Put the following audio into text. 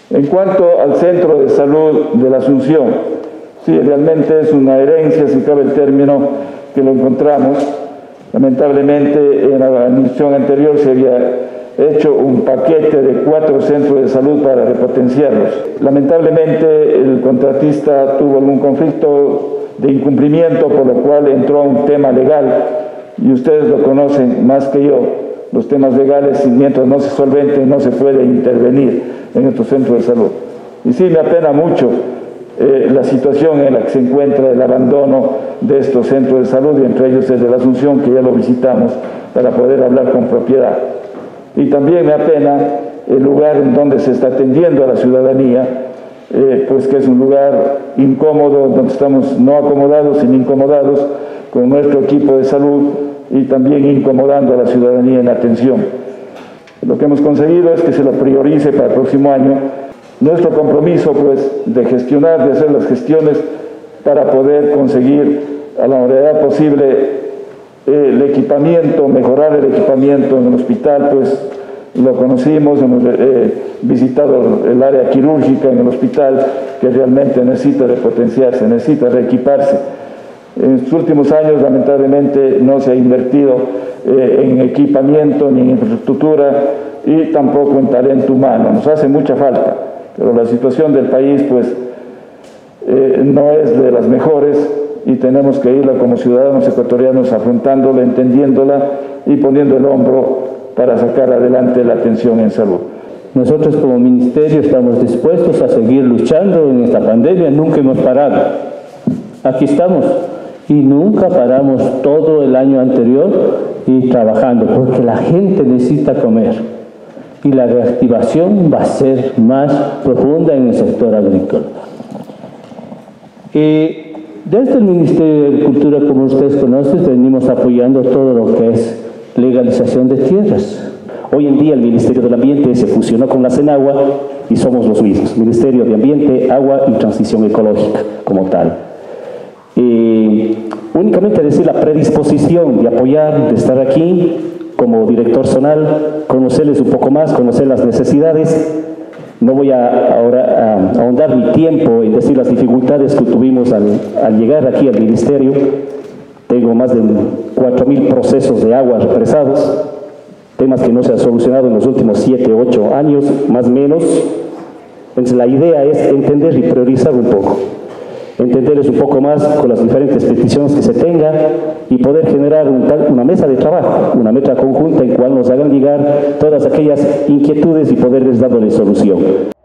En cuanto al Centro de Salud de la Asunción, sí, realmente es una herencia, si cabe el término, que lo encontramos. Lamentablemente, en la administración anterior se había hecho un paquete de 4 centros de salud para repotenciarlos. Lamentablemente, el contratista tuvo algún conflicto de incumplimiento, por lo cual entró a un tema legal, y ustedes lo conocen más que yo. Los temas legales, mientras no se solventen, no se puede intervenir en estos centros de salud. Y sí, me apena mucho la situación en la que se encuentra el abandono de estos centros de salud, y entre ellos el de la Asunción, que ya lo visitamos para poder hablar con propiedad. Y también me apena el lugar en donde se está atendiendo a la ciudadanía, pues que es un lugar incómodo, donde estamos no acomodados, sino incomodados con nuestro equipo de salud, y también incomodando a la ciudadanía en la atención. Lo que hemos conseguido es que se lo priorice para el próximo año. Nuestro compromiso, pues, de gestionar, de hacer las gestiones para poder conseguir a la brevedad posible el equipamiento, mejorar el equipamiento en el hospital, pues lo conocimos, hemos visitado el área quirúrgica en el hospital, que realmente necesita repotenciarse, necesita reequiparse. En los últimos años, lamentablemente, no se ha invertido en equipamiento ni en infraestructura, y tampoco en talento humano. Nos hace mucha falta, pero la situación del país, pues, no es de las mejores, y tenemos que irla como ciudadanos ecuatorianos afrontándola, entendiéndola y poniendo el hombro para sacar adelante la atención en salud. Nosotros como ministerio estamos dispuestos a seguir luchando en esta pandemia, nunca hemos parado. Aquí estamos y nunca paramos todo el año anterior y trabajando, porque la gente necesita comer y la reactivación va a ser más profunda en el sector agrícola. Desde el Ministerio de Agricultura, como ustedes conocen, venimos apoyando todo lo que es legalización de tierras. Hoy en día el Ministerio del Ambiente se fusionó con la CENAGUA y somos los mismos, Ministerio de Ambiente, Agua y Transición Ecológica como tal. Únicamente decir la predisposición de apoyar, de estar aquí como director zonal, conocerles un poco más, conocer las necesidades. No voy ahora a ahondar mi tiempo en decir las dificultades que tuvimos al llegar aquí al ministerio. Tengo más de 4.000 procesos de agua represados, temas que no se han solucionado en los últimos 7, 8 años, más o menos. Entonces la idea es entender y priorizar un poco, entenderles un poco más con las diferentes peticiones que se tengan y poder generar una mesa de trabajo, una meta conjunta en cual nos hagan llegar todas aquellas inquietudes y poderles darles solución.